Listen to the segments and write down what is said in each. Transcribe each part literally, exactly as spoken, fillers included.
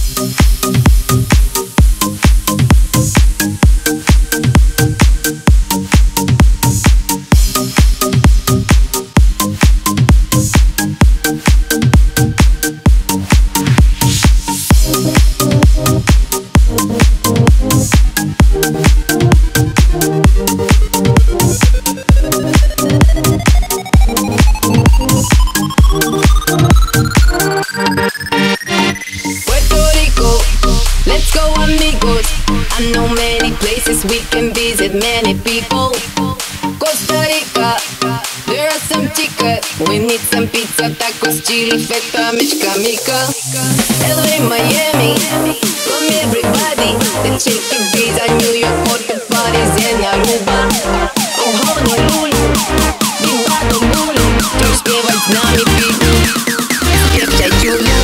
I know many places we can visit, many people. Costa Rica, there are some chicas. We need some pizza, tacos, chili, feta, mishka, mika. L A, Miami, come everybody. The chicken pizza, New York, Puerto Paris, and Aruba. Oh, Honolulu, Viva Honolulu. To śpiewać z nami people. Spiewczaj ciulu.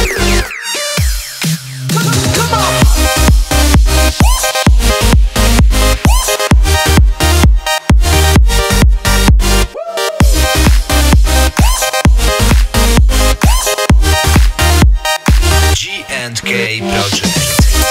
G and K Project.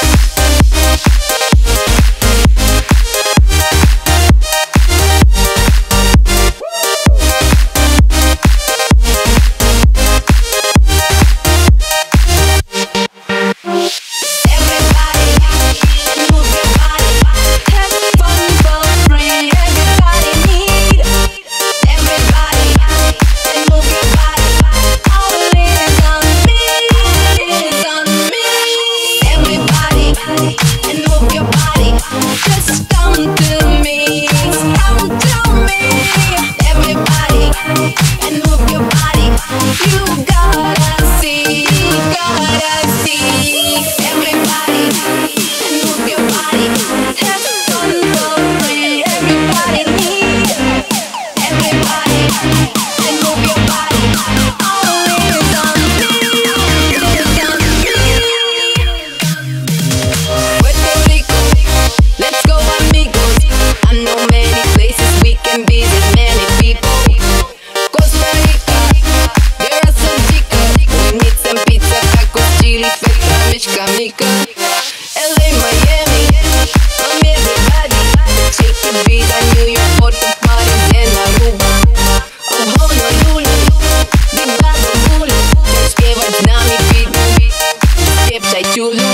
L A, Miami, come everybody. Take your beat on New York, Puerto Paris, and Aruba. Oh, Honolulu, Viva Honolulu. To śpiewać z nami people. Spiewczaj ciulu.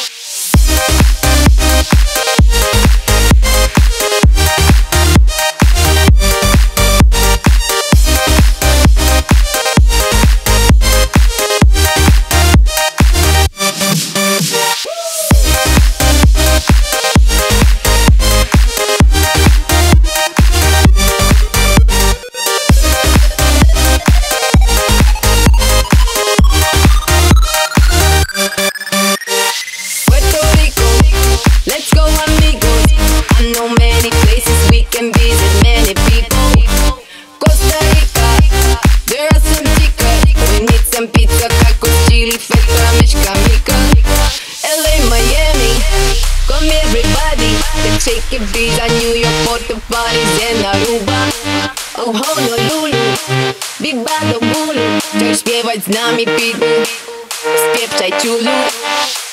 L A, Miami, come everybody. The chicken pizza, New York, Puerto Paris, and Aruba. Oh, Honolulu, Viva Honolulu. To śpiewać z nami people. Spiewczaj ciulu.